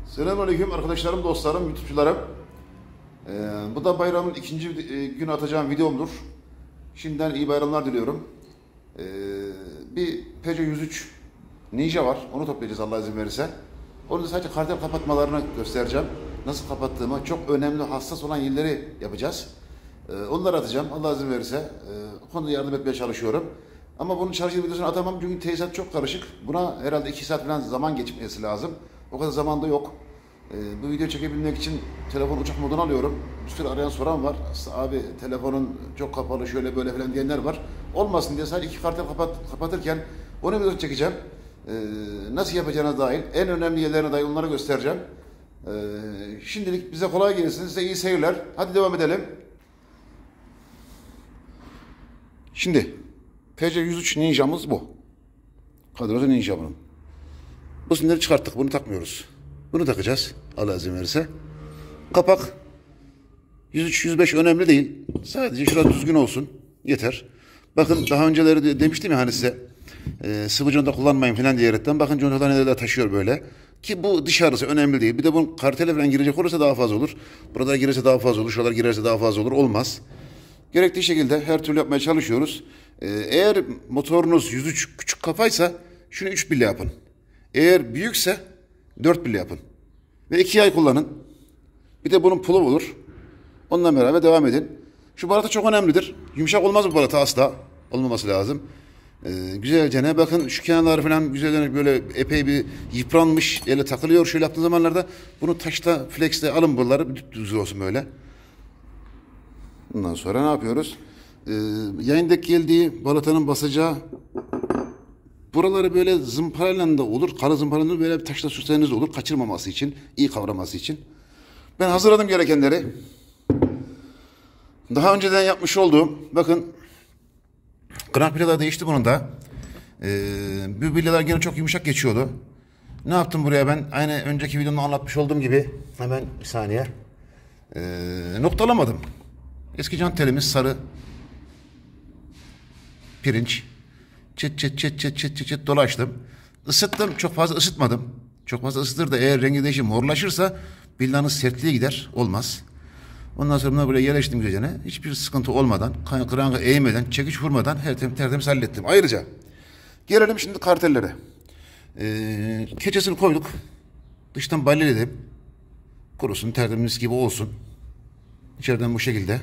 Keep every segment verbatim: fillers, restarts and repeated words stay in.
Selamünaleyküm arkadaşlarım, dostlarım, YouTube'cularım. Ee, bu da bayramın ikinci günü atacağım videomdur. Şimdiden iyi bayramlar diliyorum. Ee, bir Peugeot yüz üç Ninja var. Onu toplayacağız Allah izin verirse. Onu sadece kartel kapatmalarını göstereceğim. Nasıl kapattığımı, çok önemli, hassas olan yerleri yapacağız. Ee, onları atacağım Allah izin verirse. Ee, konuda yardım etmeye çalışıyorum. Ama bunun çalışır videosunu atamam çünkü tesisat çok karışık. Buna herhalde iki saat falan zaman geçmesi lazım. O kadar zaman da yok. Ee, bu videoyu çekebilmek için telefon uçak moduna alıyorum. Bir sürü arayan soran var. Abi telefonun çok kapalı şöyle böyle falan diyenler var. Olmasın diye sadece iki kartel kapat, kapatırken onu video çekeceğim. Ee, nasıl yapacağına dair, en önemli yerlerine dair onları göstereceğim. Ee, şimdilik bize kolay gelsin. Size iyi seyirler. Hadi devam edelim. Şimdi Peugeot yüz üç Ninja'mız bu. Kadrosu Ninja bunun. Bu sinirleri çıkarttık. Bunu takmıyoruz. Bunu takacağız. Allah izin verirse. Kapak yüz üç yüz beş önemli değil. Sadece şurası düzgün olsun. Yeter. Bakın daha önceleri de demiştim ya hani size e, sıvı conta kullanmayın falan diyerekten. Bakın contalar neler taşıyor böyle. Ki bu dışarısı önemli değil. Bir de bunun kartele falan girecek olursa daha fazla olur. Buralara girerse daha fazla olur. Şuralar girerse daha fazla olur. Olmaz. Gerektiği şekilde her türlü yapmaya çalışıyoruz. Ee, eğer motorunuz yüz üç küçük kafaysa şunu üç bille yapın. Eğer büyükse dört bille yapın. Ve iki ay kullanın. Bir de bunun pulu olur. Onunla beraber devam edin. Şu balata çok önemlidir. Yumuşak olmaz bu balata asla. Olmaması lazım. Ee, güzelce ne bakın şu kenarları falan güzel böyle epey bir yıpranmış ele takılıyor. Şöyle yaptığın zamanlarda bunu taşla flexle alın buraları düz olsun böyle. Bundan sonra ne yapıyoruz? Ee, yayındaki geldiği balatanın basacağı buraları böyle zımparayla da olur. Kara zımparayla da böyle bir taşla sürseniz olur. Kaçırmaması için, iyi kavraması için. Ben hazırladım gerekenleri. Daha önceden yapmış olduğum, bakın krank bileler değişti bunun da. Ee, bu bileler gene çok yumuşak geçiyordu. Ne yaptım buraya ben? Aynı önceki videomda anlatmış olduğum gibi. Hemen bir saniye. Ee, noktalamadım. Eski jant telimiz sarı. Pirinç. Çıt çıt çıt çıt çıt çıt çıt dolaştım. Isıttım. Çok fazla ısıtmadım. Çok fazla ısıtır da eğer rengi değişir morlaşırsa billanın sertliği gider. Olmaz. Ondan sonra bunu buraya yerleştim güzelce. Hiçbir sıkıntı olmadan, kranga eğmeden, çekiç vurmadan her tertemiz hallettim. Ayrıca gelelim şimdi kartellere. Ee, keçesini koyduk. Dıştan balyeledim. Kurusun, tertemiz gibi olsun. İçeriden bu şekilde.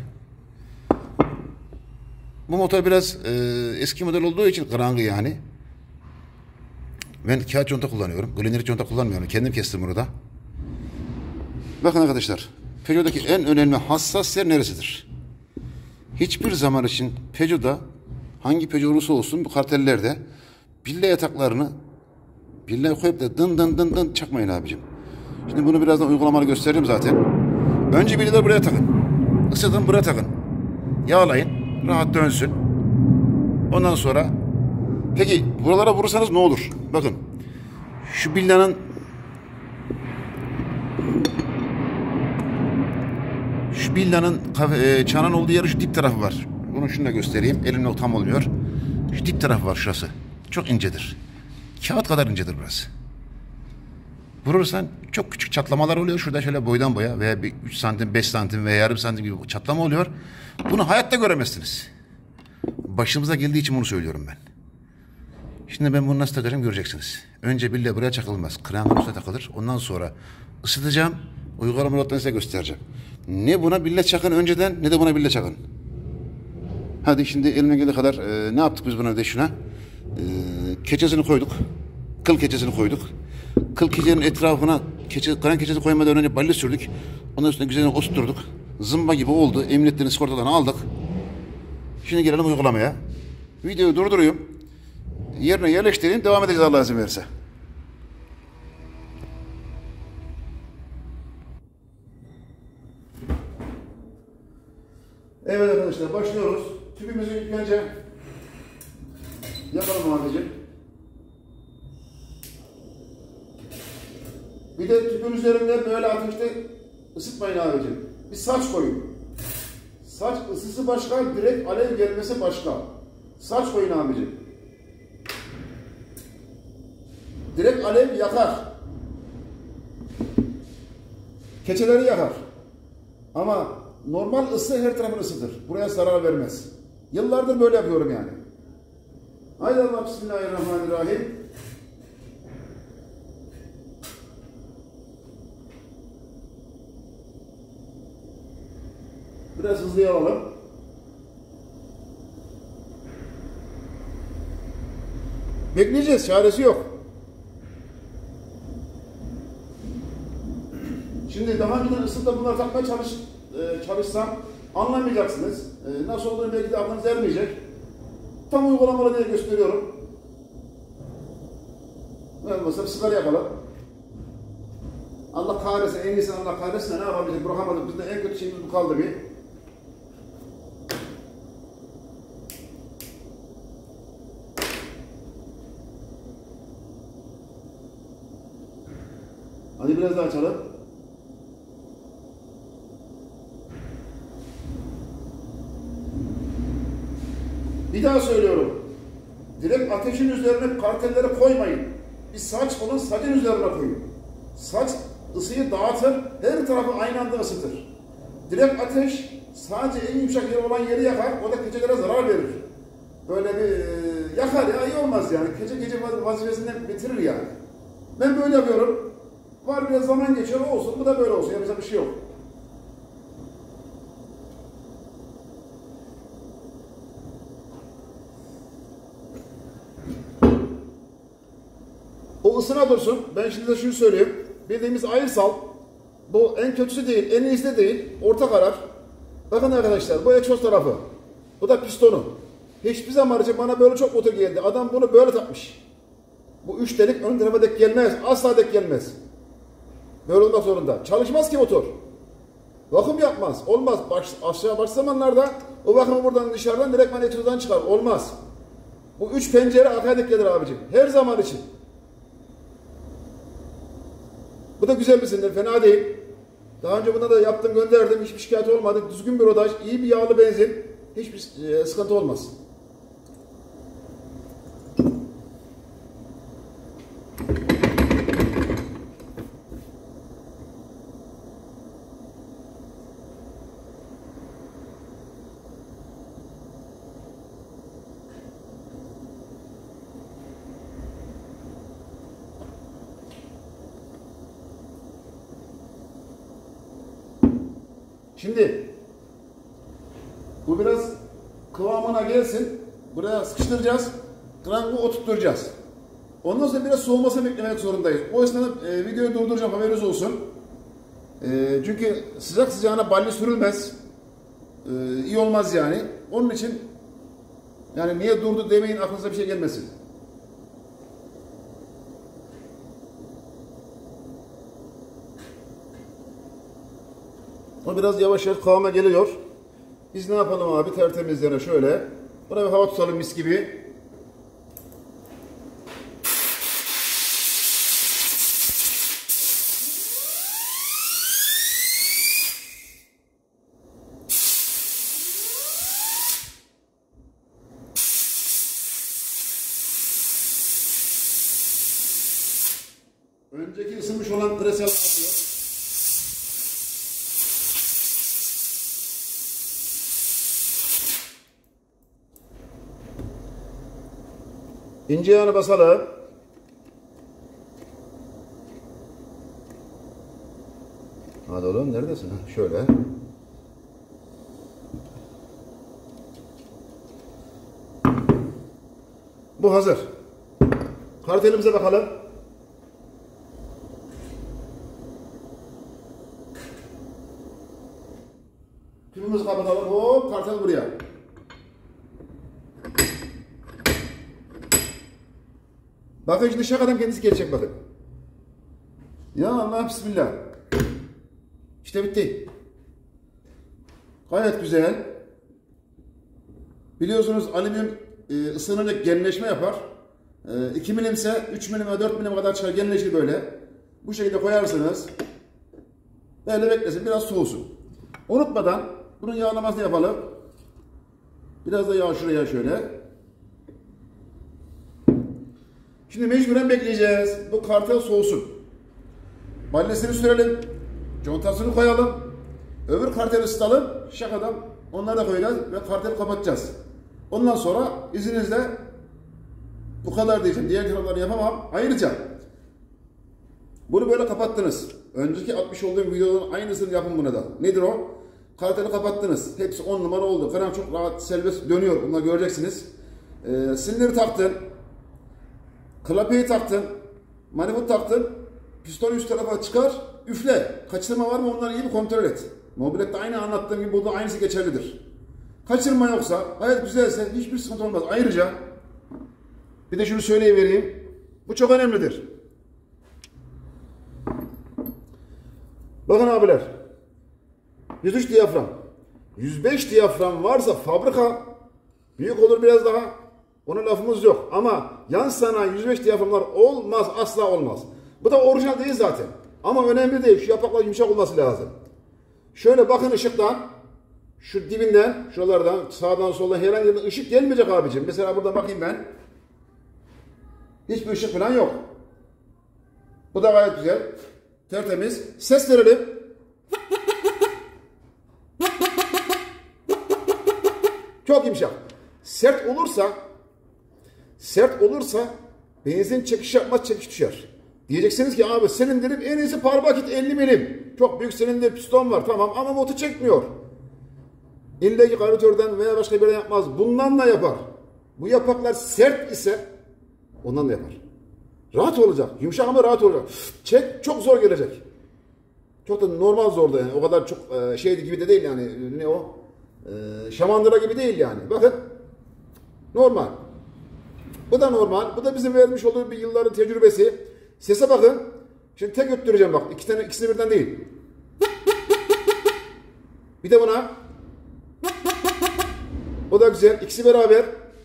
Bu motor biraz e, eski model olduğu için krangı yani. Ben kağıt conta kullanıyorum. Glinerik conta kullanmıyorum. Kendim kestim bunu da. Bakın arkadaşlar. Peugeot'daki en önemli hassas yer neresidir? Hiçbir zaman için Peugeot'da hangi Peugeot olursa olsun bu kartellerde bille yataklarını bille koyup da dın dın dın dın çakmayın abicim. Şimdi bunu birazdan uygulamalı göstereceğim zaten. Önce billeleri buraya takın. Isıtın buraya takın. Yağlayın. Rahat dönsün. Ondan sonra peki buralara vurursanız ne olur? Bakın. Şu billanın şu billanın e, çanan olduğu yeri şu dip tarafı var. Bunu şunu da göstereyim. Elimle tam olmuyor. Şu dip tarafı var şurası. Çok incedir. Kağıt kadar incedir burası. Vurursan çok küçük çatlamalar oluyor. Şurada şöyle boydan boya veya üç santim, beş santim veya yarım santim gibi çatlama oluyor. Bunu hayatta göremezsiniz. Başımıza geldiği için bunu söylüyorum ben. Şimdi ben bunu nasıl takacağım göreceksiniz. Önce bille buraya çakılmaz. Krangın üstüne takılır. Ondan sonra ısıtacağım. Uygulama notlarını size göstereceğim. Ne buna bille çakın önceden ne de buna bille çakın. Hadi şimdi elimden geldiği kadar e, ne yaptık biz buna bir de şuna. E, keçesini koyduk. Kıl keçesini koyduk. Kıl keçenin etrafına keçe, kran keçesi koymadan önce balya sürdük. Ondan üstüne güzelce osturduk. Zımba gibi oldu. Emniyetlerin sigortalarını aldık. Şimdi gelelim uygulamaya. Videoyu durduruyorum. Yerine yerleştireyim. Devam edeceğiz Allah izin verirse. Evet arkadaşlar başlıyoruz. Tüpümüzü ilk önce yakalım abicim. Bir de tüpün üzerinde böyle ateşte ısıtmayın abicim. Bir saç koyun. Saç ısısı başka, direkt alev gelmesi başka. Saç koyun abicim. Direkt alev yakar. keçeleri yakar. Ama normal ısı her tarafını ısıtır. Buraya zarar vermez. Yıllardır böyle yapıyorum yani. Haydi Allah, bismillahirrahmanirrahim. Biraz hızlı alalım. Bekleyeceğiz, çaresi yok. Şimdi daha önceden ısıtta bunları takmaya çalış, e, çalışsam anlamayacaksınız. E, nasıl olduğunu belki de aklınız ermeyecek. Tam uygulamalı diye gösteriyorum. Ben mesela sigara yakalım. Allah kahretsin, en iyisi Allah kahretsin, ne yapabiliriz? Bırakamadık. Bizde en kötü şeyimiz bu kaldı bir. Hadi biraz daha açalım. Bir daha söylüyorum. Direkt ateşin üzerine kartelleri koymayın. Bir saç olun, sacın üzerine koyun. Saç ısıyı dağıtır, her tarafı aynı anda ısıtır. Direkt ateş sadece en yumuşak yeri olan yeri yakar, o da keçelere zarar verir. Böyle bir e, yakar ya, iyi olmaz yani. Keçe gece vazifesinden bitirir yani. Ben böyle yapıyorum. Var biraz zaman geçiyor, olsun, bu da böyle olsun, yapacak bir şey yok. O ısına dursun. Ben şimdi de şunu söyleyeyim. Bildiğimiz ayirsal, bu en kötüsü değil, en iyisi de değil, orta karar. Bakın arkadaşlar, bu egzoz tarafı. Bu da pistonu. Hiçbir zaman için bana böyle çok motor geldi. Adam bunu böyle takmış. Bu üç delik ön tarafa dek gelmez. Asla dek gelmez. Böyle olmak zorunda. Çalışmaz ki motor. Vakum yapmaz. Olmaz. Baş, aşağı baş zamanlarda o vakumu buradan dışarıdan direktman egzozdan çıkar. Olmaz. Bu üç pencere arkaya dek gelir abicim. Her zaman için. Bu da güzel bir sinir. Fena değil. Daha önce buna da yaptım, gönderdim. Hiçbir şikayet olmadı. Düzgün bir rodaj, iyi bir yağlı benzin. Hiçbir e, sıkıntı olmaz. Şimdi bu biraz kıvamına gelsin. Buraya sıkıştıracağız. Krankı oturtturacağız. Ondan sonra biraz soğumasını beklemek zorundayız. O esnada e, videoyu durduracağım, haberiniz olsun. E, çünkü sıcak sıcağına balya sürülmez. E, iyi olmaz yani. Onun için yani niye durdu demeyin, aklınıza bir şey gelmesin. O biraz yavaş yavaş kıvama geliyor. Biz ne yapalım abi? Tertemiz yere şöyle. Buna bir hava tutalım mis gibi. Önceki ısınmış olan presel atıyor. İnce yağını basalım. Hadi oğlum, neredesin? Ha, şöyle. Bu hazır. Kartelimize bakalım. Tümümüzü kapatalım. Hop, kartel buraya. Bakın şimdi şakadan kendisi gelecek bakın. Ya Allah, bismillah. İşte bitti. Gayet güzel. Biliyorsunuz alüminyum e, ısınarak genleşme yapar. E, iki milim ise üç milim ve dört milim kadar çıkar, genleşir böyle. Bu şekilde koyarsınız. Böyle beklesin, biraz soğusun. Unutmadan bunun yağlamasını yapalım. Biraz da yağ şuraya şöyle. Şimdi mecburen bekleyeceğiz. Bu kartel soğusun. Balyasını sürelim. Contasını koyalım. Öbür karteli ısıtalım. Şakadan onları da koyacağız ve karteli kapatacağız. Ondan sonra izninizle bu kadar diyeceğim. Diğer tarafları yapamam. Ayrıca bunu böyle kapattınız. Önceki atmış olduğum videonun aynısını yapın buna da. Nedir o? Karteli kapattınız. Hepsi on numara oldu. Fren çok rahat serbest dönüyor. Bunları göreceksiniz. Ee, silindir taktın. Klapeyi taktın. Manifold taktın. Pistonu üst tarafa çıkar. Üfle. Kaçırma var mı onları iyi bir kontrol et. Mobilette aynı anlattığım gibi burada aynısı geçerlidir. Kaçırma yoksa, hayat güzelse hiçbir sıkıntı olmaz. Ayrıca bir de şunu söyleyivereyim. Bu çok önemlidir. Bakın abiler. yüz üç diyafram. yüz beş diyafram varsa fabrika büyük olur biraz daha. Ona lafımız yok. Ama yan sanayi yüz beş diyaframlar olmaz. Asla olmaz. Bu da orijinal değil zaten. Ama önemli değil. Şu yapraklar yumuşak olması lazım. Şöyle bakın ışıktan. Şu dibinden, şuralardan, sağdan soldan herhangi bir ışık gelmeyecek abicim. Mesela burada bakayım ben. Hiçbir ışık falan yok. Bu da gayet güzel. Tertemiz. Ses verelim. Çok yumuşak. Sert olursa sert olursa benzin çekiş yapmaz, çekiş düşer. Diyeceksiniz ki abi silindirin en iyisi parmak it elli milim. Çok büyük silindir piston var tamam ama motor çekmiyor. İndeki karbüratörden veya başka bir yerden yapmaz. Bundan da yapar. Bu yapaklar sert ise ondan da yapar. Rahat olacak. Yumuşak ama rahat olacak. Çek çok zor gelecek. Çok da normal zor da yani. O kadar çok e, şey gibi de değil yani. Ne o? E, şamandıra gibi değil yani. Bakın. Normal. Bu da normal. Bu da bizim vermiş olduğu bir yılların tecrübesi. Sese bakın. Şimdi tek öttüreceğim bak. İki tane, ikisini birden değil. Bir de buna. O da güzel. İkisi beraber.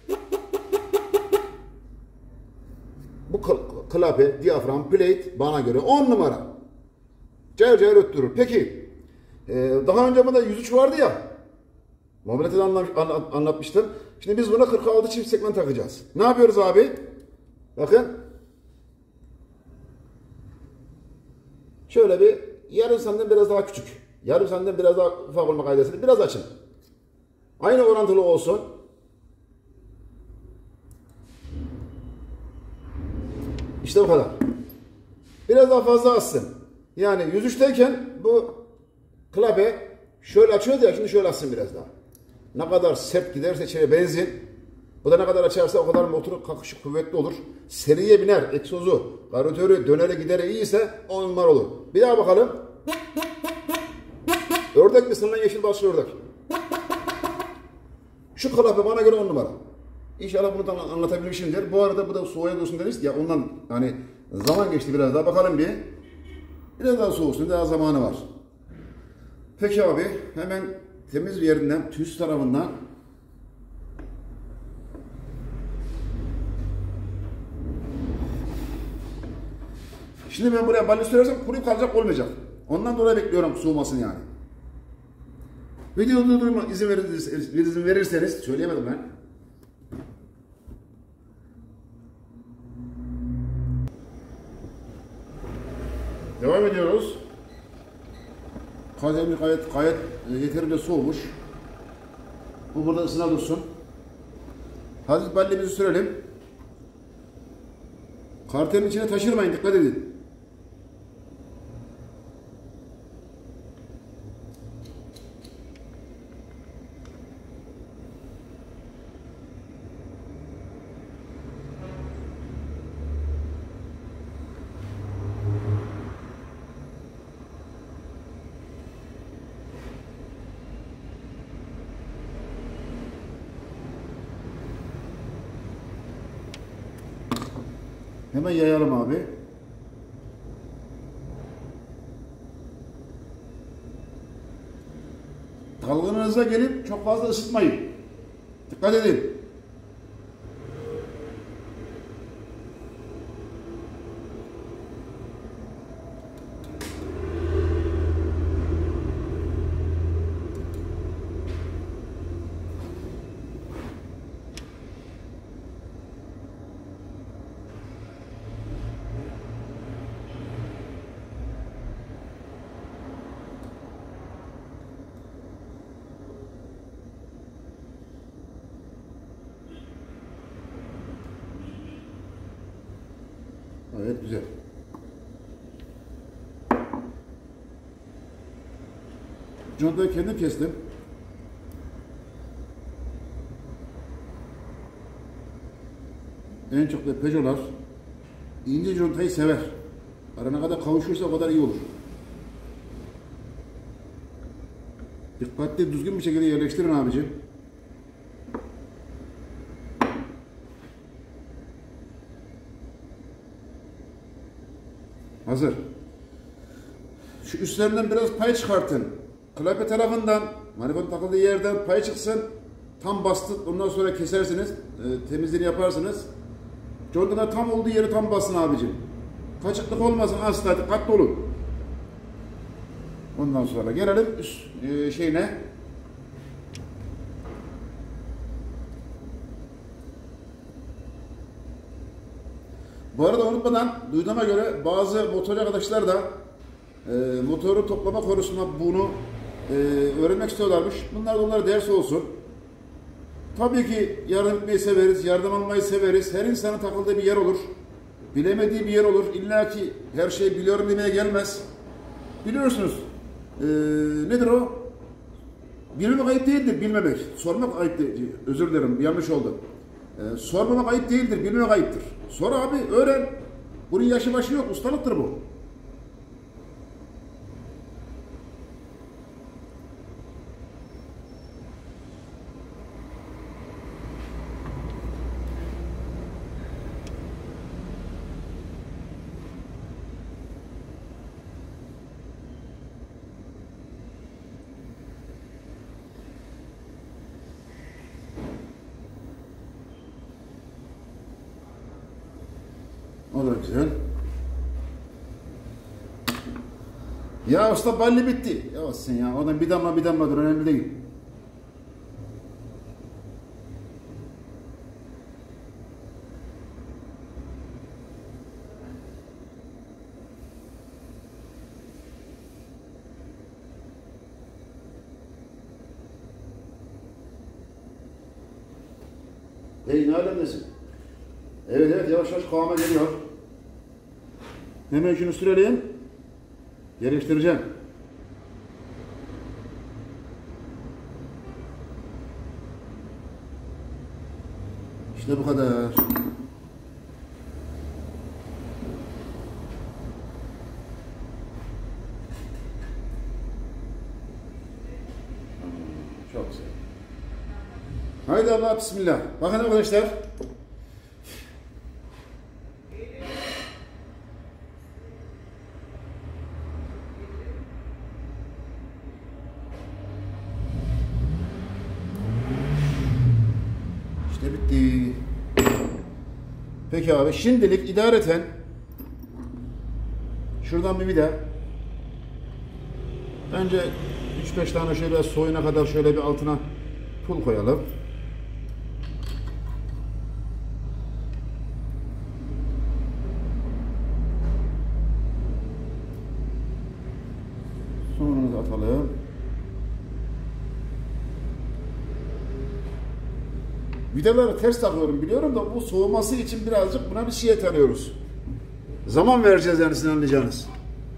Bu klape, diyafram, plate bana göre on numara. Cayır cayır öttürür. Peki. Ee, daha önce bunda yüz üç vardı ya. Mobilete'de anlatmıştım. Şimdi biz buna kırk altı çift segment takacağız. Ne yapıyoruz abi? Bakın. Şöyle bir yarım santim biraz daha küçük. Yarım santim biraz daha ufak olma kaydesini biraz açın. Aynı orantılı olsun. İşte bu kadar. Biraz daha fazla açsın. Yani yüz üçteyken bu klape şöyle açıyordu ya şimdi şöyle açsın biraz daha. Ne kadar sert giderse içeri benzin. Bu da ne kadar açarsa o kadar motoru kalkışı kuvvetli olur. Seriye biner. Egzozu, karbüratörü, dönere gidere iyiyse on numara olur. Bir daha bakalım. Ördek misin lan yeşil başlı ördek? Şu klape bana göre on numara. İnşallah bunu da anlatabilmişimdir. Bu arada bu da soğuya dursun deriz ya ondan hani zaman geçti biraz daha bakalım bir. Biraz daha soğusun daha zamanı var. Peki abi hemen temiz bir yerinden tüs tarafından şimdi ben buraya balya sürersem kuruyup kalacak olmayacak. Ondan dolayı bekliyorum soğumasını yani. Videoyu durdurma izin verirseniz, izin verirseniz söyleyemedim ben. Devam ediyoruz. Kazemiz gayet gayet yeterince soğumuş. Bu burada ısına dursun. Hadi balyemizi sürelim. Kartelin içine taşırmayın dikkat edin. Hemen yayalım abi. Dalgınınıza gelip çok fazla ısıtmayın. Dikkat edin. Evet, güzel. Contayı kendim kestim. En çok da Peugeot'lar ince contayı sever. Arana kadar kavuşursa o kadar iyi olur. Dikkatli, düzgün bir şekilde yerleştirin abicim. Hazır. Şu üstlerinden biraz pay çıkartın. Klavye tarafından, manifoldun takıldığı yerden pay çıksın. Tam bastık. Ondan sonra kesersiniz. E, temizliğini yaparsınız. Contada tam olduğu yeri tam basın abicim. Kaçıklık olmasın, asla dikkatli olun. Ondan sonra gelelim üst e, şeyine. Bu arada unutmadan, duyduğuma göre bazı motorcu arkadaşlar da e, motoru toplama konusunda bunu e, öğrenmek istiyorlarmış. Bunlar da onlara ders olsun. Tabii ki yardım etmeyi severiz, yardım almayı severiz. Her insanın takıldığı bir yer olur. Bilemediği bir yer olur. İlla ki her şeyi biliyorum demeye gelmez. Biliyorsunuz. E, nedir o? Bilmemek ayıp değildir, bilmemek. Sormak ayıp değil. Özür dilerim, yanlış oldu. E, sormamak ayıp değildir, bilmemek ayıptır. Sor abi, öğren. Bunun yaşı başı yok, ustalıktır bu. O da güzel. Ya usta balli bitti. Ya sen ya, oradan bir damla bir damladır, önemli değil. Hey, ne alemdesin? Evet evet, yavaş yavaş kıvama geliyor. Hemen şunu sürelim. Yerleştireceğim. İşte bu kadar. Çok güzel. Haydi Allah bismillah. Bakın arkadaşlar. İşte bitti. Peki abi, şimdilik idareten şuradan bir vida. Önce üç beş tane şöyle soyuna kadar şöyle bir altına pul koyalım. Sonunu atalım. Vidaları ters takıyorum biliyorum da bu soğuması için birazcık buna bir şey tanıyoruz. Zaman vereceğiz yani, sizin anlayacağınız.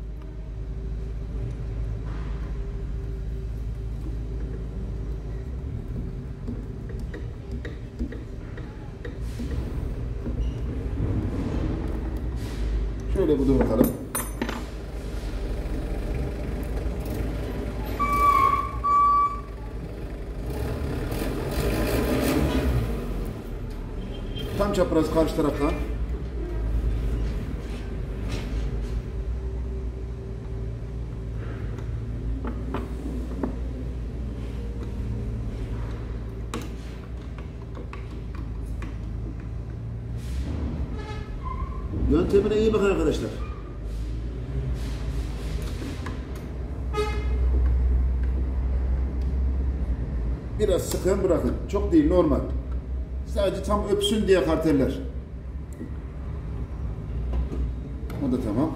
Şöyle bunu bakalım. Tam çapraz karşı taraftan. Yöntemine iyi bakın arkadaşlar. Biraz sıkın bırakın. Çok değil, normal. Sadece tam öpsün diye karteller. O da tamam.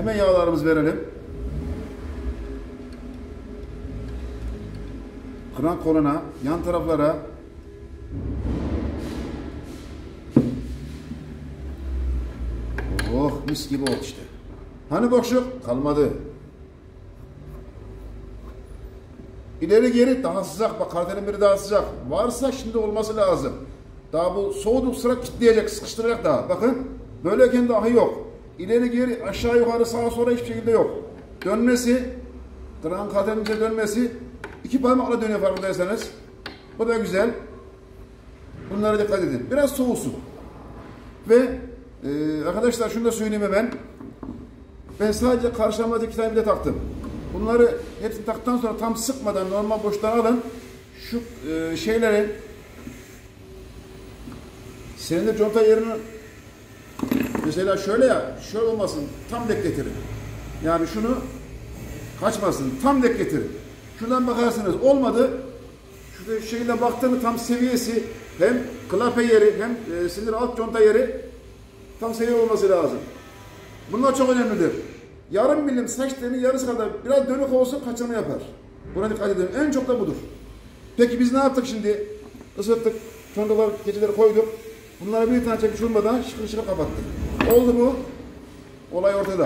Hemen yağlarımızı verelim. Krank koluna, yan taraflara. Oh, mis gibi oldu işte. Hani boşluk? Kalmadı. İleri geri daha sıcak. Bak kartelin biri daha sıcak. Varsa şimdi olması lazım. Daha bu soğuduk sıra kilitleyecek, sıkıştıracak daha. Bakın böyleyken dahi yok. İleri geri aşağı yukarı sağa sola hiçbir şekilde yok. Dönmesi, kran kartelince dönmesi iki parmakla dönüyor farkındaysanız. Bu da güzel. Bunlara dikkat edin. Biraz soğusun. Ve e, arkadaşlar şunu da söyleyeyim hemen. Ben sadece karşılamadaki iki tane bile taktım. Bunları hepsini taktıktan sonra tam sıkmadan normal boştan alın. Şu e, şeyleri silindir conta yerini mesela şöyle ya, şöyle olmasın, tam dek getirin. Yani şunu kaçmasın, tam dek getirin. Şuradan bakarsınız, olmadı. Şurada şu şekilde baktığımda tam seviyesi, hem klape yeri hem e, silindir alt conta yeri tam seviye olması lazım. Bunlar çok önemlidir. Yarım milim saç telinin yarısı kadar biraz dönük olsun kaçanı yapar. Buna dikkat edin. En çok da budur. Peki biz ne yaptık şimdi? Isıttık, contalar, keçileri koyduk. Bunları bir tane çekiş olmadan şıkır şıkır kapattık. Oldu mu? Olay ortada.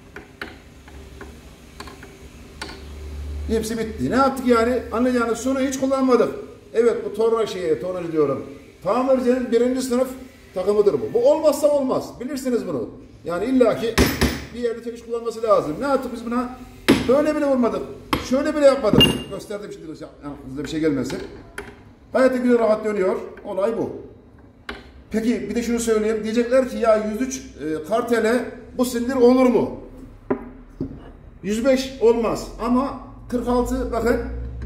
Hepsi bitti. Ne yaptık yani? Anlayacağınız sonu hiç kullanmadık. Evet bu torna şeyi, tornacı diyorum. Tamircinin birinci sınıf takımıdır bu. Bu olmazsa olmaz. Bilirsiniz bunu. Yani illaki bir yerde çekiş kullanması lazım. Ne yaptık biz buna? Böyle bile vurmadık. Şöyle bile yapmadık. Gösterdim şimdi. Aklınıza bir şey gelmesin. Gayet de güzel rahat dönüyor. Olay bu. Peki bir de şunu söyleyeyim. Diyecekler ki ya yüz üç e, kartele bu silindir olur mu? yüz beş olmaz. Ama kırk altı bakın.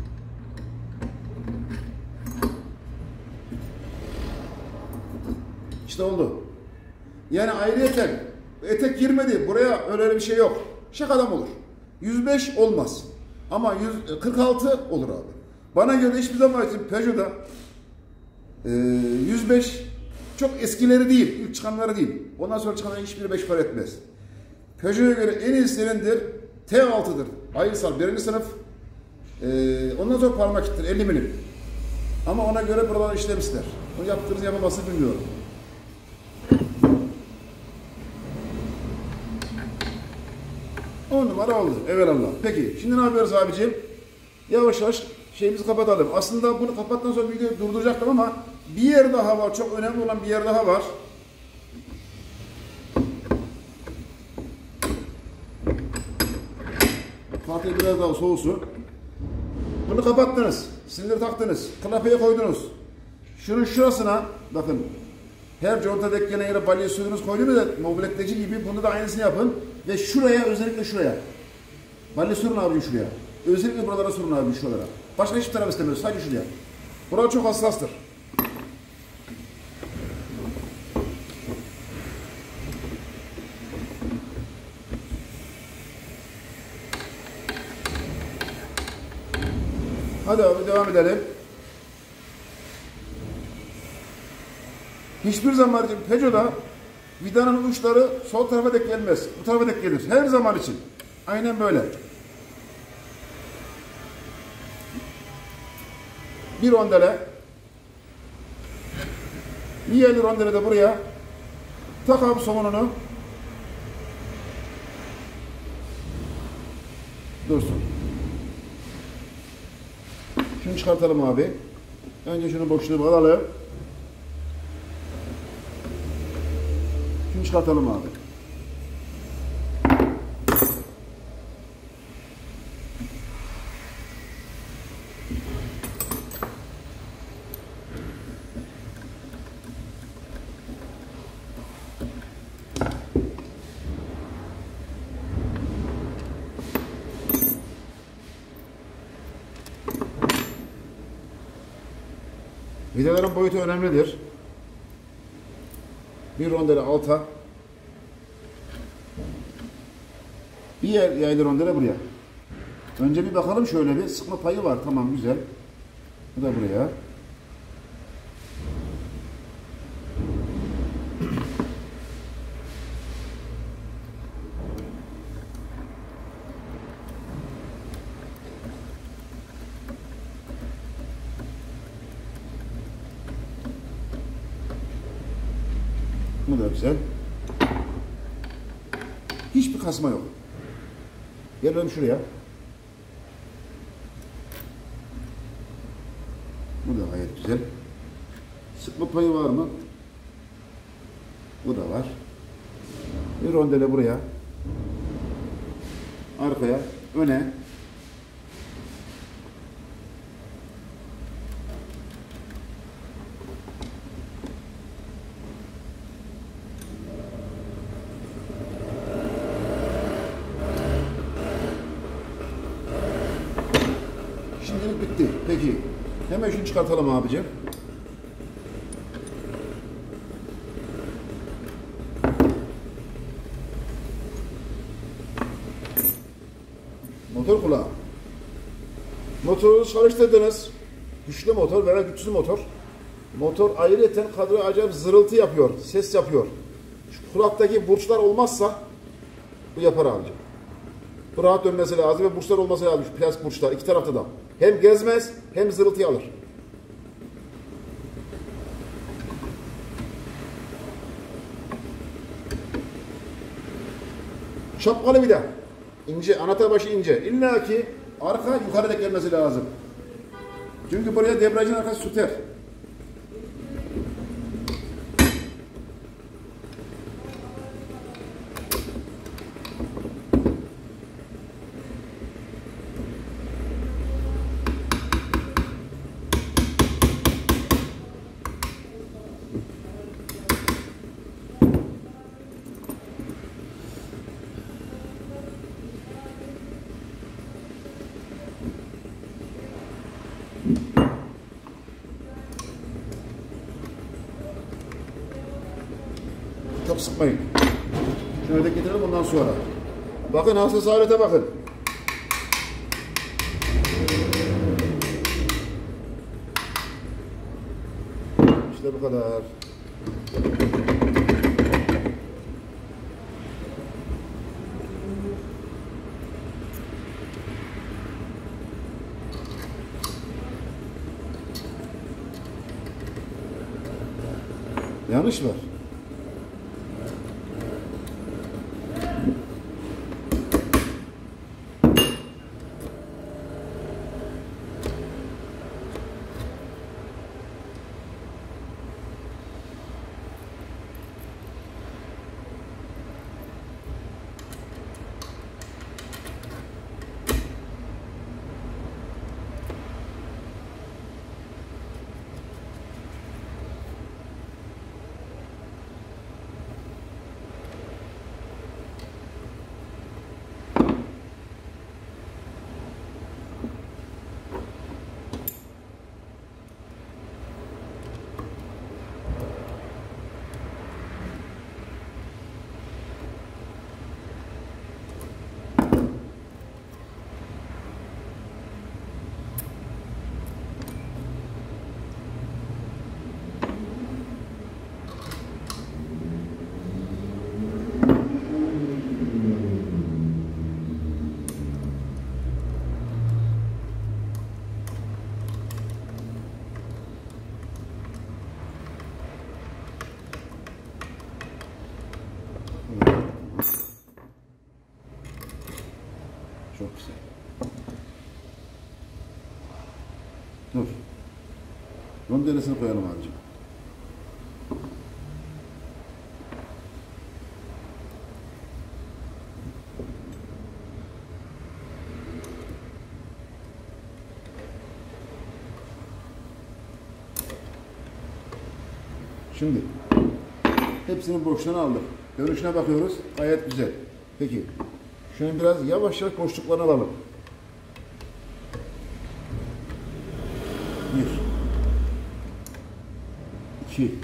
İşte oldu. Yani ayrıyeten etek girmedi. Buraya öyle bir şey yok. Şakadan olur. yüz beş olmaz. Ama yüz, kırk altı olur abi. Bana göre hiçbir zaman için Peugeot'da e, yüz beş çok eskileri değil. İlk çıkanları değil. Ondan sonra çıkanların hiçbiri beş para etmez. Peugeot'a göre en iyi silindir T altı'dır. Ayrısal birinci sınıf. E, ondan sonra parmak ittir. elli milim. Ama ona göre buralar işlem ister. Onu yaptığınız yapamazsın bilmiyorum. on numara oldu. Evelallah. Peki. Şimdi ne yapıyoruz abicim? Yavaş yavaş şeyimizi kapatalım. Aslında bunu kapattıktan sonra videoyu durduracaktım ama bir yer daha var. Çok önemli olan bir yer daha var. Fatih biraz daha soğusun. Bunu kapattınız. Silindir taktınız. Klapeye koydunuz. Şunun şurasına bakın. Her conta dek gene yere balya suyunuz koydunuz da mobiletteki gibi bunu da aynısını yapın. Ve şuraya, özellikle şuraya. Balya sürün abi şuraya. Özellikle buralara sürün abi şuralara. Başka hiçbir taraf istemiyoruz. Sadece şuraya. Burası çok hassastır. Hadi abi devam edelim. Hiçbir zaman için Peugeot'da vidanın uçları sol tarafa dek gelmez. Bu tarafa dek gelir. Her zaman için. Aynen böyle. Bir rondele. Bir yerli rondele de buraya. Tak abi somununu. Dursun. Şunu çıkartalım abi. Önce şunu boşluğu alalım. Şunu çıkartalım abi. Vidaların boyutu önemlidir. Bir rondele alta, bir yer yaylı rondele buraya. Önce bir bakalım şöyle bir sıkma payı var. Tamam güzel. Bu da buraya. Bu da güzel. Hiçbir kasma yok. Gelelim şuraya. Bu da gayet güzel. Sıkma payı var mı? Bu da var. Bir rondele buraya. Arkaya, öne. Şimdilik bitti. Peki. Hemen şunu çıkartalım abicim. Motor kulağı. Motoru çalıştırdınız. Güçlü motor veya güçsüz motor. Motor ayrıyeten kadro acayip zırıltı yapıyor. Ses yapıyor. Şu kulaktaki burçlar olmazsa bu yapar abicim. Bu rahat dönmesi lazım ve burçlar olması lazım. Şu plastik burçlar iki tarafta da. Hem gezmez hem zırıltıyı alır. Şapkalı bir de. İnce, anahtar başı ince. İlla ki arka yukarıda gelmesi lazım. Çünkü buraya debriyajın arkası sürter. Çok sıkmayın. Şöyle de getirelim ondan sonra. Bakın hassas alete bakın. İşte bu kadar. Yanlış var. Çok güzel. Dur. Rondelesini koyalım abicim. Şimdi hepsinin boşluğunu aldık. Görünüşüne bakıyoruz. Gayet güzel. Peki. Şunu biraz yavaş yavaş boşluklarını alalım. Bir. İki.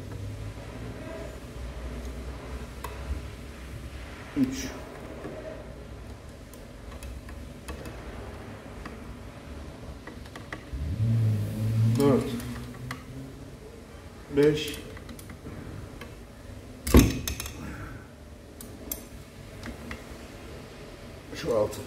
Üç. Dört. Beş. Şu altı.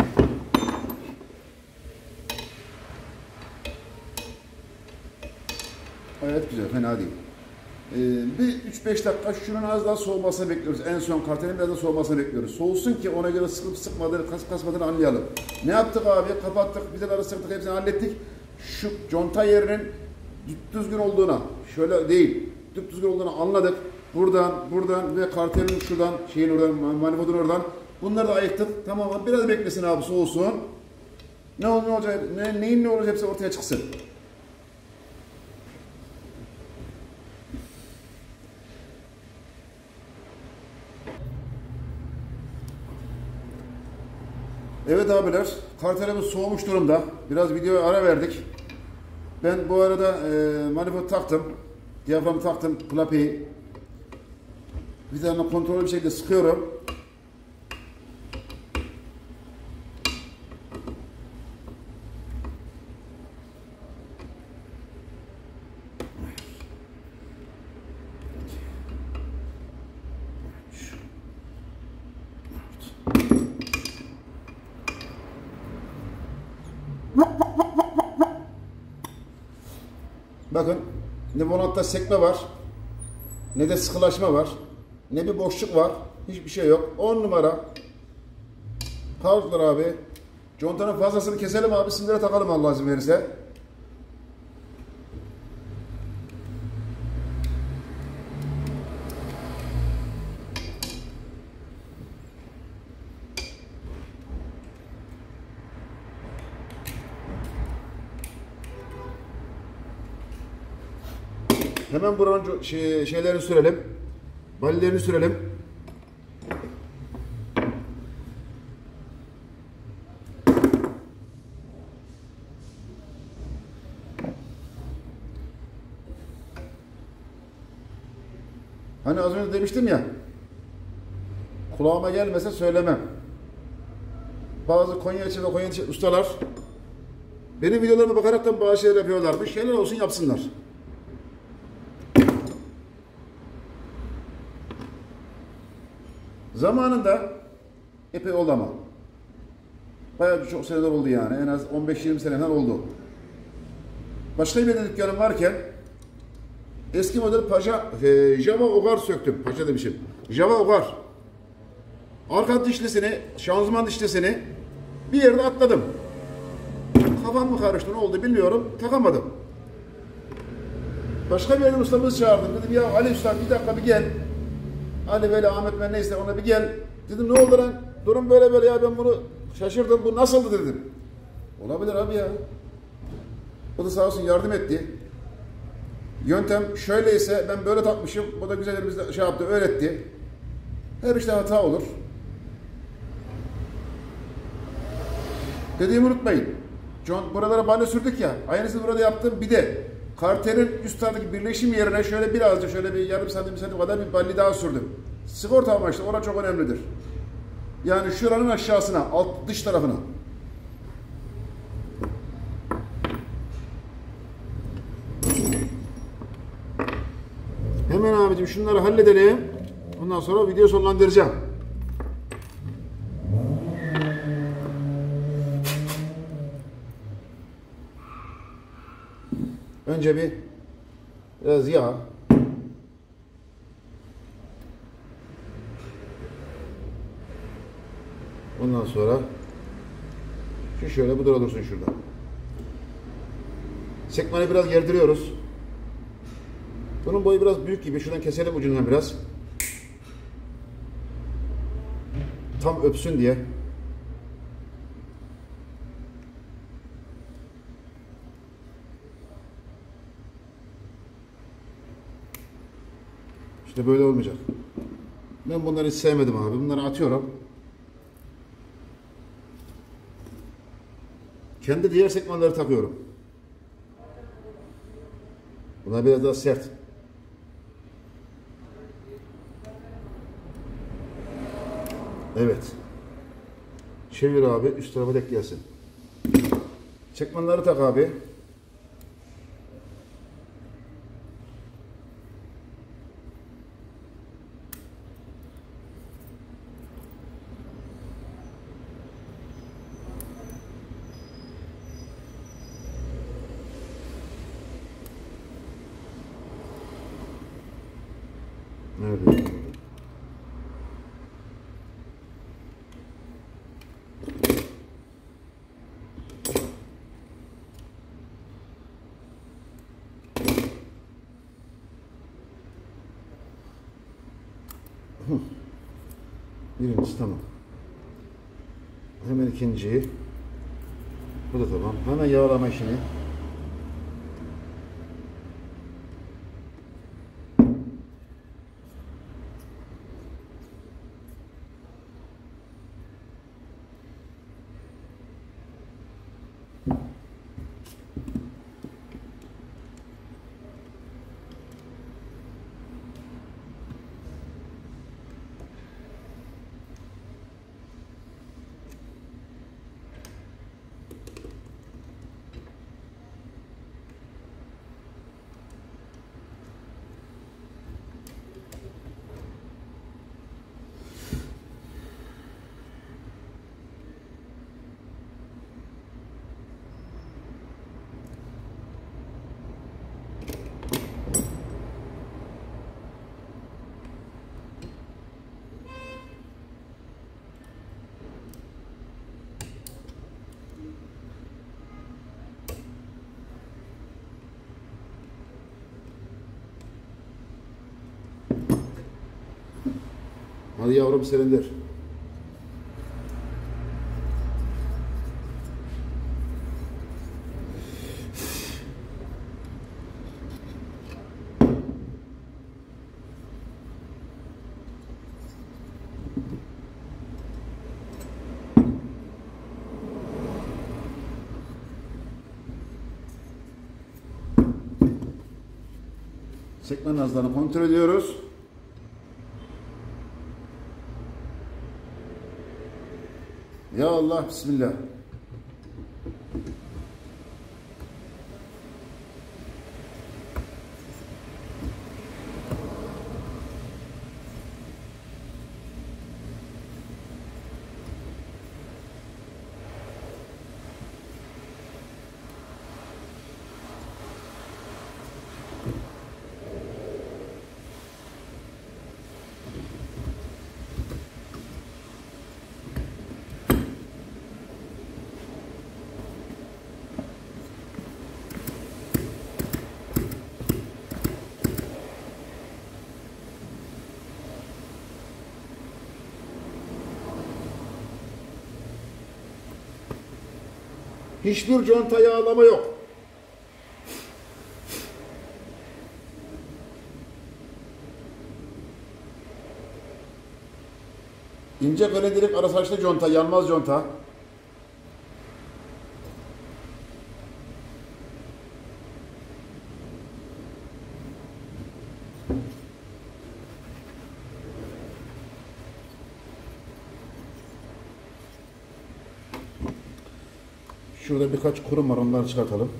Gayet güzel, fena değil. Ee, bir üç beş dakika şunun az daha soğumasını bekliyoruz. En son kartelin biraz daha soğumasını bekliyoruz. Soğusun ki ona göre sıkıp sıkmadığını, kas kasmadığını anlayalım. Ne yaptık abi? Kapattık, vidaları sıktık, hepsini hallettik. Şu conta yerinin düzgün olduğuna, şöyle değil, düzgün olduğunu anladık. Buradan, buradan ve kartelin şuradan, şeyin oradan, manifoldun oradan. Bunları da ayıktık. Tamam mı? Biraz beklesin abi, soğusun. Ne, ne olacak? Ne, neyin ne olacak hepsi ortaya çıksın. Evet abiler, kartelimiz soğumuş durumda. Biraz videoya ara verdik. Ben bu arada e, manifold taktım. Diyaframı taktım, klapeyi. Vidalarını kontrollü bir şekilde sıkıyorum. Bakın ne volantta sekme var, ne de sıkılaşma var, ne bir boşluk var, hiçbir şey yok. on numara. Kaldılar abi. Contanın fazlasını keselim abi, sindire takalım Allah izin verirse. Hemen buranın şey, şeylerini sürelim. Balilerini sürelim. Hani az önce demiştim ya, kulağıma gelmese söylemem. Bazı Konya içi ve Konya içi ustalar benim videolarıma bakaraktan bazı şeyler yapıyorlarmış. Helal olsun, yapsınlar. Zamanında epey oldu ama. Bayağı çok seneler oldu yani. En az on beş yirmi seneler oldu. Başka bir dükkanım varken eski model Paşa, e, Java Ogar söktüm. Paşa demişim. Java Ogar. Arka dişlisini, şanzıman dişlisini bir yerde atladım. Kafam mı karıştı, ne oldu bilmiyorum. Takamadım. Başka bir yerden ustamızı çağırdım. Dedim ya Ali Usta bir dakika bir gel. Ali Veli Ahmet ben neyse ona bir gel. Dedim ne oldu lan? Durum böyle böyle ya, ben bunu şaşırdım. Bu nasıldı dedim. Olabilir abi ya. O da sağ olsun yardım etti. Yöntem şöyleyse ben böyle takmışım. O da güzel elimizde şey yaptı, öğretti. Her işte hata olur. Dediğimi unutmayın. John, buralara balya sürdük ya. Aynısını burada yaptım. Bir de kartelin üst taraftaki birleşim yerine şöyle birazcık şöyle bir yarım santim bir santim kadar bir balya daha sürdüm. Sigorta amaçlı. Orası çok önemlidir. Yani şuranın aşağısına, alt dış tarafına. Hemen abicim şunları halledelim. Ondan sonra video sonlandıracağım. Önce bir biraz yağ. Ondan sonra şu şöyle bu da dursun şurada. Sekmeyi biraz gerdiriyoruz. Bunun boyu biraz büyük gibi. Şuradan keselim ucundan biraz. Tam öpsün diye. İşte böyle olmayacak. Ben bunları hiç sevmedim abi. Bunları atıyorum. Kendi diğer sekmanları takıyorum. Bunlar biraz daha sert. Evet. Çevir abi. Üst tarafa dek gelsin. Sekmanları tak abi. Nerede? Birincisi tamam. Hemen ikinciyi. Bu da tamam. Hemen yağlama işini. Hadi yavrum senindir. Sekme nazlarını kontrol ediyoruz. Ya Allah, bismillah. Hiçbir conta yağlama yok. İnce kaledirik ara saçlı conta, yanmaz conta. Şurada birkaç kurum var, onları çıkartalım.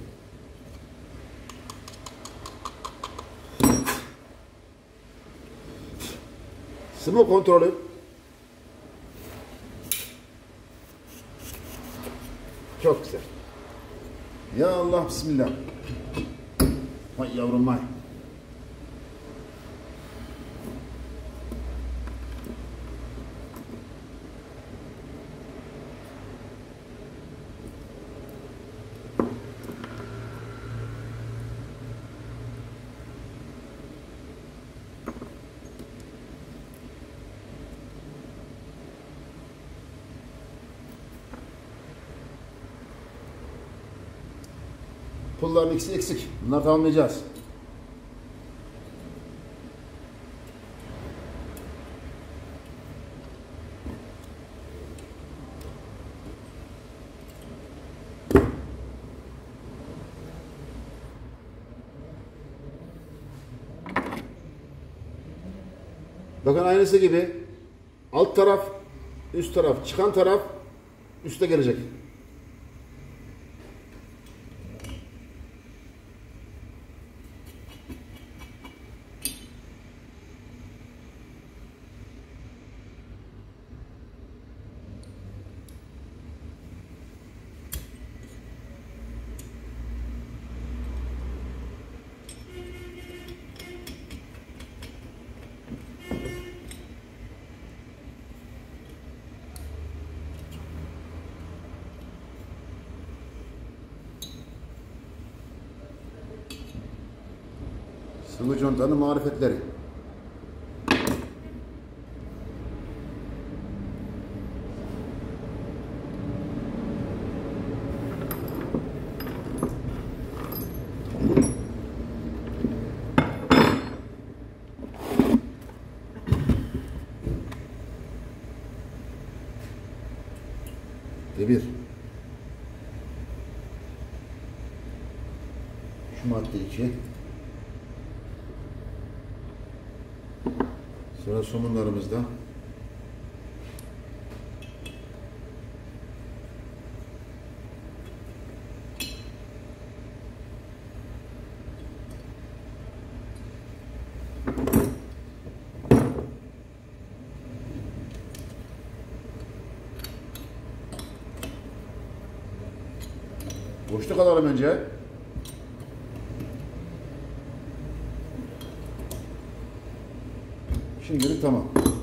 Sıma kontrolü. Çok güzel. Ya Allah, bismillah. Vay yavrum vay. Pulların ikisi eksik. Bunları tamamlayacağız. Bakın aynısı gibi alt taraf, üst taraf, çıkan taraf üste gelecek. Sıvı contanın marifetleri. Bir. Şu madde iki. Sıra somunlarımızda. Boşluk alalım önce. Şimdilik tamam.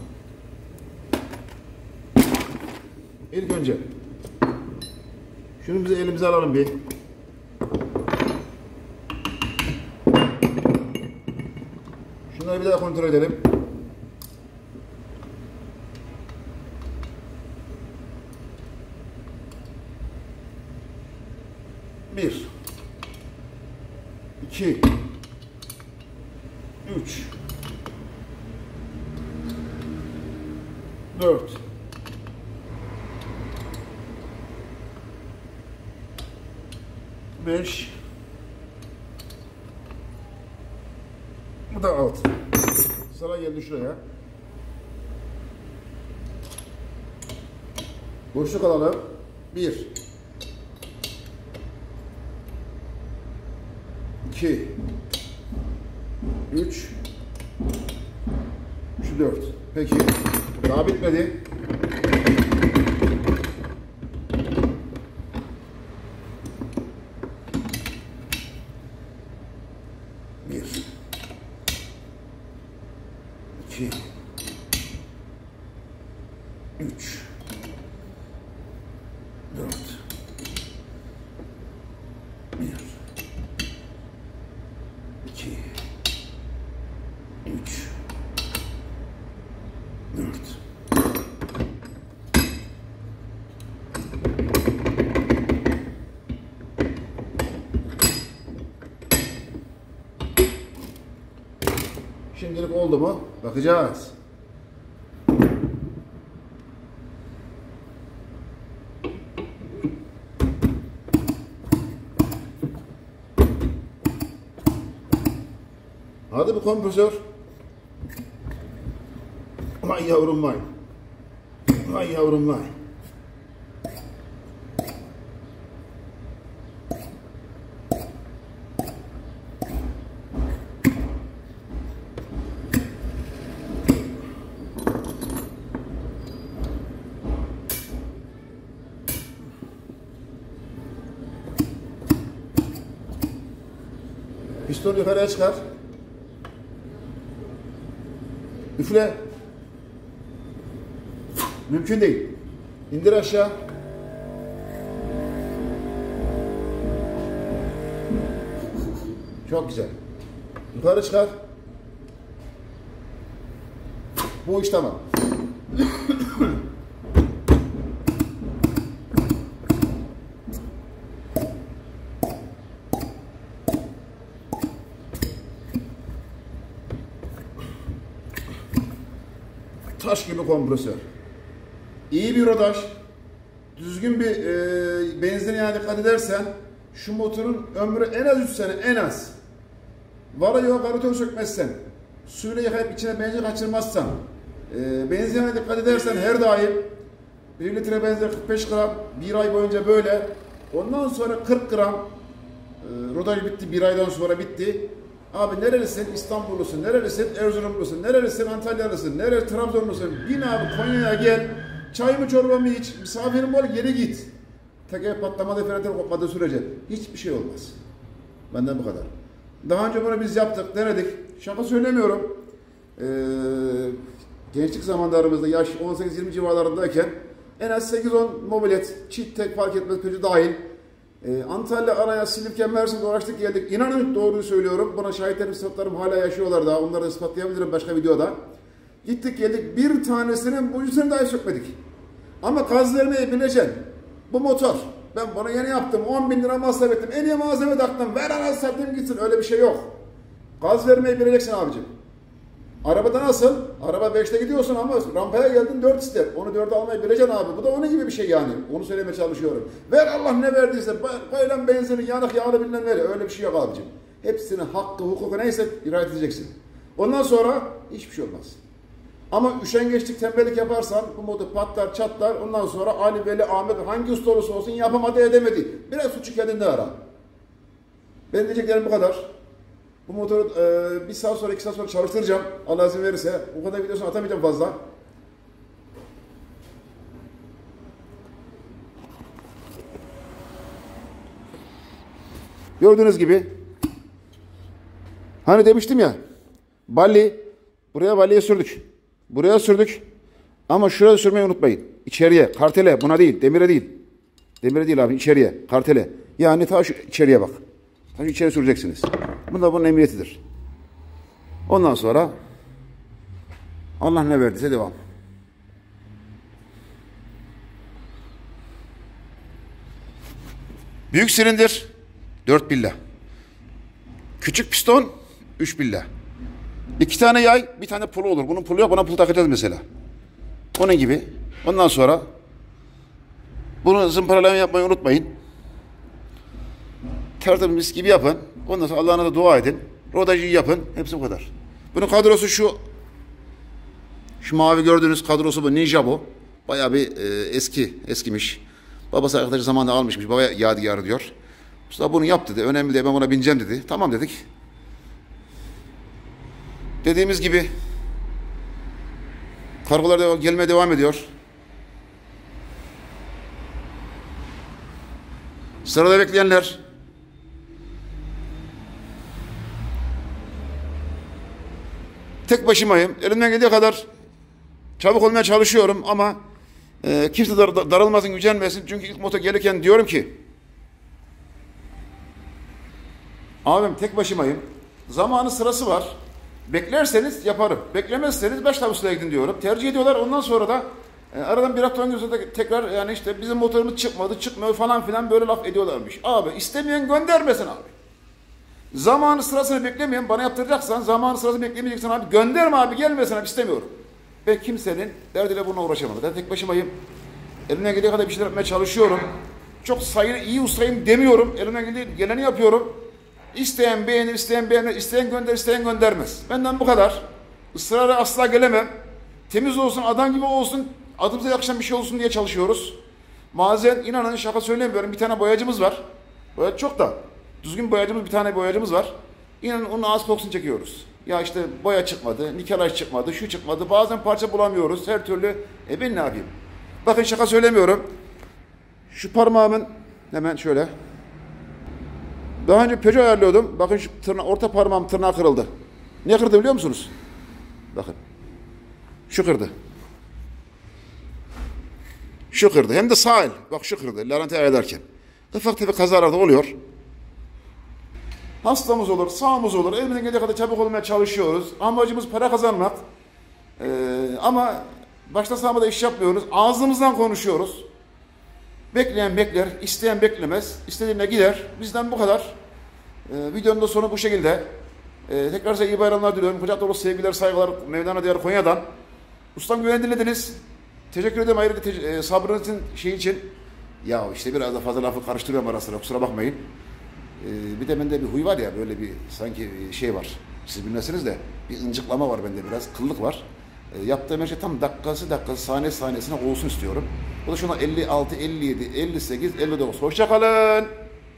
İlk önce şunu bize elimize alalım bir. Şunları bir daha kontrol edelim. Bir, iki, üç, dört, beş, bu da altı. Sıra geldi şuraya. Boşluk alalım. Bir, iki, üç, şu dört. Peki. Daha bitmedi. Bir, iki, üç, dört, bir, iki, üç, dört. Şimdilik oldu mu? Bakacağız. Hadi bu kompresör. Vay yavrum vay. Vay yavrum vay. Pistonu yukarıya çıkar. Üfle. Mümkün değil. İndir aşağı. Çok güzel. Yukarı çıkar. Bu iş tamam. Taş gibi kompresör. İyi bir rodaj, düzgün bir e, benzin yağına dikkat edersen şu motorun ömrü en az üç sene, en az. Vara yok, karatör sökmezsen, suyla yıkayıp içine benzin kaçırmazsan, e, benzin yağına dikkat edersen her daim bir litre benzin kırk beş gram, bir ay boyunca böyle. Ondan sonra kırk gram e, rodaj bitti, bir aydan sonra bitti. Abi nerelisin? İstanbullusun, nerelisin? Erzurumlusun, nerelisin? Antalyalısın, nereli? Trabzonlusun? Bin abi Konya'ya gel, çayımı çorbamı iç, misafirim ol, geri git. Teker patlamadı, frenler kopmadığı sürece hiçbir şey olmaz. Benden bu kadar. Daha önce bunu biz yaptık, denedik. Şaka söylemiyorum. Ee, gençlik zamanlarımızda yaş on sekiz yirmi civarlarındayken en az sekiz on mobilet, çift tek fark etmez, kötü dahil Ee, Antalya araya Silifke Mersin'de uğraştık geldik. İnanın doğruyu söylüyorum. Buna şahitlerim, ispatlarım hala yaşıyorlar daha. Onları da ispatlayabilirim başka videoda. Gittik geldik. Bir tanesinin bucusunu dahi sökmedik. Ama gaz vermeyi bileceksin. Bu motor. Ben bunu yeni yaptım. on bin lira masraf ettim. En iyi malzeme taktım. Ver anasını satayım gitsin. Öyle bir şey yok. Gaz vermeyi bileceksin abicim. Arabada nasıl? Araba beşte gidiyorsun ama rampaya geldin dört ister. Onu dörde almayı bileceksin abi. Bu da onun gibi bir şey yani. Onu söylemeye çalışıyorum. Ver Allah ne verdiyse. Koylan benzini, yanık yağlı bilmem ne. Öyle bir şey yok abicim. Hepsini hakkı, hukuku neyse riayet edeceksin. Ondan sonra hiçbir şey olmaz. Ama üşengeçlik, tembellik yaparsan bu motor patlar, çatlar. Ondan sonra Ali, Veli, Ahmet hangi usta olursa olsun yapamadı, edemedi. Biraz suçu kendinde ara. Ben diyeceklerim bu kadar. Bu motoru e, bir saat sonra, iki saat sonra çalıştıracağım. Allah izin verirse. O kadar videosunu atamayacağım fazla. Gördüğünüz gibi hani demiştim ya, balli, buraya balliye sürdük. Buraya sürdük. Ama şuraya sürmeyi unutmayın. İçeriye, kartele, buna değil, demire değil. Demire değil abi, içeriye, kartele. Yani ta şu içeriye bak. Ta şu içeri süreceksiniz. Bu da bunun emniyetidir. Ondan sonra Allah ne verdiyse devam. Büyük silindir dört billa. Küçük piston üç billa. İki tane yay, bir tane pulu olur. Bunun pulu yok, buna pul takacağız mesela. Onun gibi. Ondan sonra bunu zımparalama yapmayı unutmayın. Tertemiz gibi yapın. Ondan sonra Allah'ına da dua edin. Rodajı yapın. Hepsi bu kadar. Bunun kadrosu şu. Şu mavi gördüğünüz kadrosu bu. Ninja bu. Bayağı bir e, eski, eskimiş. Babası arkadaşı zamanında almışmış. Baba yadigarı diyor. Usta bunu yap dedi. Önemli değil, ben buna bineceğim dedi. Tamam dedik. Dediğimiz gibi kargolar da gelmeye devam ediyor. Sırada bekleyenler, tek başımayım. Elimden geldiği kadar çabuk olmaya çalışıyorum ama e, kimse dar, darılmasın, gücenmesin. Çünkü ilk motor gelirken diyorum ki abim tek başımayım. Zamanı sırası var. Beklerseniz yaparım. Beklemezseniz beş tavusluya gidin diyorum. Tercih ediyorlar. Ondan sonra da e, aradan bir hafta önce tekrar yani işte bizim motorumuz çıkmadı, çıkmıyor falan filan böyle laf ediyorlarmış. Abi istemeyen göndermesin abi. Zamanı sırasını beklemeyen, bana yaptıracaksan zamanı sırasını beklemeyeceksen abi gönderme abi, gelmesin abi, istemiyorum. Ben kimsenin derdiyle bununla uğraşamam. Ben tek başımayım. Elimden geldiği kadar bir şeyler yapmaya çalışıyorum. Çok sayılı iyi ustayım demiyorum. Elimden geldiği geleni yapıyorum. İsteyen beğenir, isteyen beğenir, isteyen gönder, isteyen göndermez. Benden bu kadar. Israra asla gelemem. Temiz olsun, adam gibi olsun, adımıza yakışan bir şey olsun diye çalışıyoruz. Bazen inanın şaka söylemiyorum, bir tane boyacımız var. Boyacı çok da. Düzgün boyacımız, bir tane boyacımız var. İnanın onun ağız kokusunu çekiyoruz. Ya işte boya çıkmadı, nikelaj çıkmadı, şu çıkmadı. Bazen parça bulamıyoruz her türlü. E ben ne yapayım? Bakın şaka söylemiyorum. Şu parmağımın hemen şöyle. Daha önce Peugeot ayarlıyordum. Bakın şu tırna, orta parmağım tırnağı kırıldı. Niye kırdı biliyor musunuz? Bakın. Şu kırdı. Şu kırdı. Hem de sağ el. Bak şu kırdı. Laranti ayarlarken. Ufak tefek kazalar da oluyor. Hastamız olur, sağımız olur. Elimizden geldiği kadar çabuk olmaya çalışıyoruz. Amacımız para kazanmak. Ee, ama başta sağmada iş yapmıyoruz. Ağzımızdan konuşuyoruz. Bekleyen bekler, isteyen beklemez. İstediğine gider. Bizden bu kadar. Ee, videonun da sonu bu şekilde. Ee, tekrar size iyi bayramlar diliyorum. Kucak dolu sevgiler, saygılar. Mevlana Diyar Konya'dan. Ustam güven dinlediniz. Teşekkür ederim ayrıca te e, sabrınızın şey için. Ya işte biraz da fazla lafı karıştırıyorum ara sıra, kusura bakmayın. Ee, bir de bende bir huy var ya, böyle bir sanki şey var. Siz bilmezsiniz de bir incıklama var bende, biraz kıllık var. E, yaptığım her şey tam dakikası dakikası, saniye saniyesine olsun istiyorum. O da şuna elli altı, elli yedi, elli sekiz, elli dokuz. Hoşça kalın.